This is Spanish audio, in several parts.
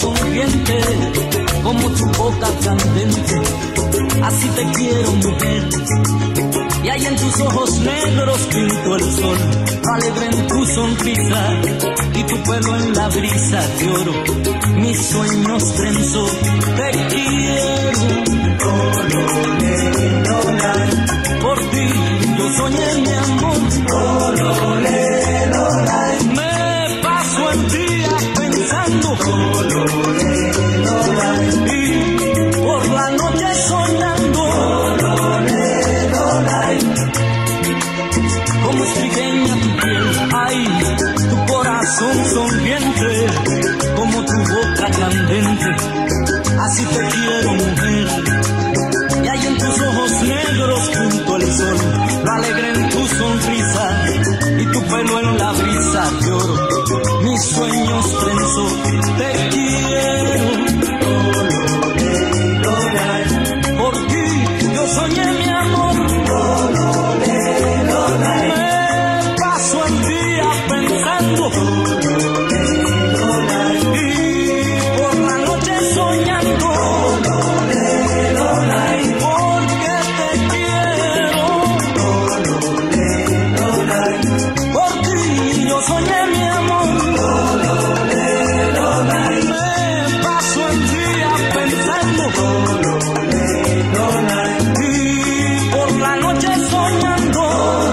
sonriente, como tu boca candente. Así te quiero, mujer, y ahí en tus ojos negros pinto el sol, alegre en tu sonrisa y tu pelo en la brisa de oro. Mis sueños trenzo, te quiero. Por ti yo soñé mi amor. Me paso el día pensando y por la noche soñando. Como es trigueña tu piel, ay, tu corazón sonriente, como tu boca candente. Así te quiero, mujer, y ahí en tus ojos negros junto al sol, lo alegre en tu sonrisa y tu pelo en la brisa de oro. Mis sueños trenzo, te quiero. Por ti yo soñé mi amor. Me paso el día pensando y por la noche soñando. Porque te quiero. Por ti yo soñé mi amor. Me paso el día pensando y por la noche soñando.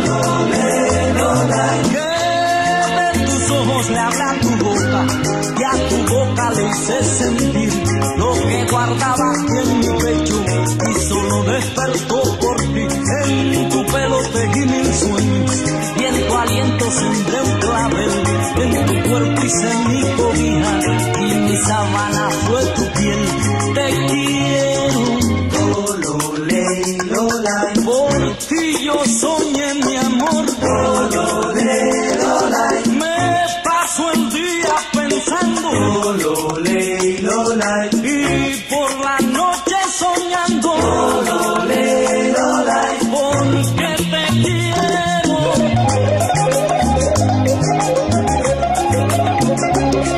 Que de tus ojos le habla tu boca y a tu boca le hice sentir lo que guardaba aquí en mi pecho y solo despertó por ti. En tu pelo tejí mil sueños y en tu aliento sembré un clavel. En tu cuerpo hice mi cobija y mi sabana fue tu piel. Te quiero. Por ti yo soñé mi amor. Me paso el día pensando y por la noche soñando. Porque te quiero.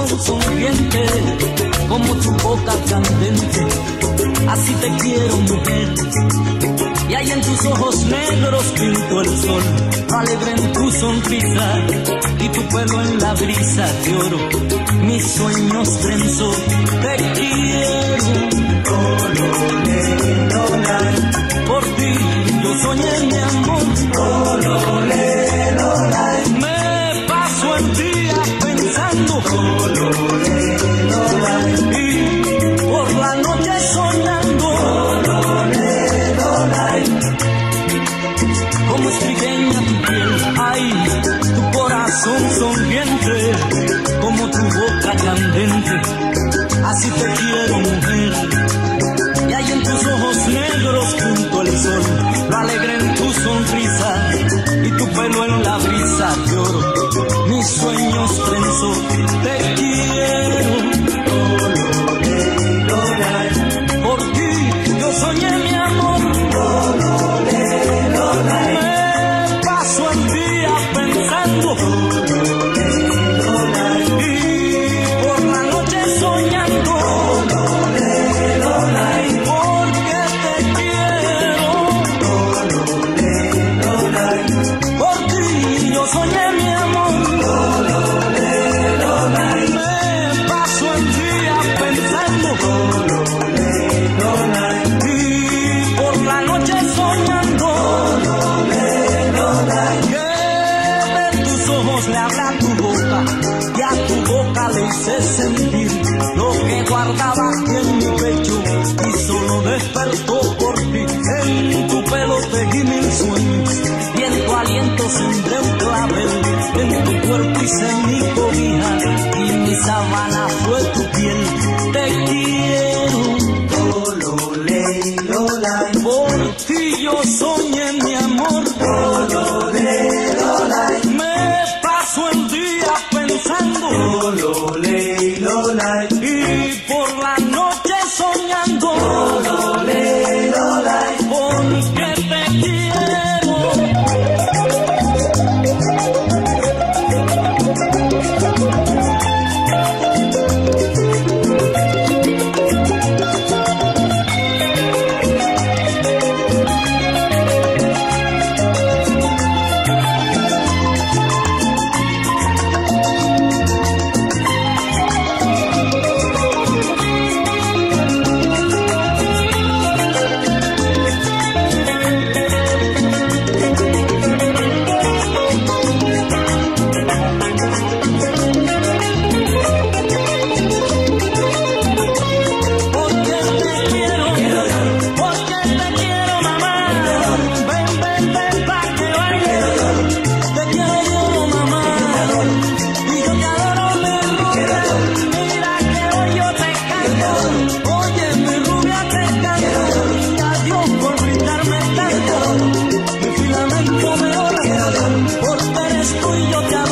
corazón sonriente, como tu boca candente. Así te quiero, mujer. Y ahí en tus ojos negros pinto el sol, alegre en tu sonrisa y tu pelo en la brisa de oro. Mis sueños trenzo, te quiero. Por ti yo soñé mi amor. Me paso el día pensando y por la noche soñando. Como es trigueña tu piel, ay, tu corazón sonriente, como tu boca candente. Así te quiero, mujer. Y ahí en tus ojos negros junto al sol, lo alegre en tu sonrisa y tu pelo en la brisa de oro. Mis sueños trenzo, te quiero. Por ti yo soñé mi amor. Me paso el día pensando y por la noche soñando. Porque te quiero. Por ti yo soñé mi amor. Me paso el día pensando y por la noche soñando. Que de tus ojos le habla tu boca y a tu boca le hice sentir lo que guardaba aquí en mi pecho y solo despertó por ti. En tu pelo tejí mil sueños y en tu aliento sembré un clavel. En tu cuerpo hice mi cobija y mi sabana fue tu piel. Te quiero. Por ti yo soñé mi amor. Me paso el día pensando y por la noche soñando. Porque te quiero. Porque eres tú y yo te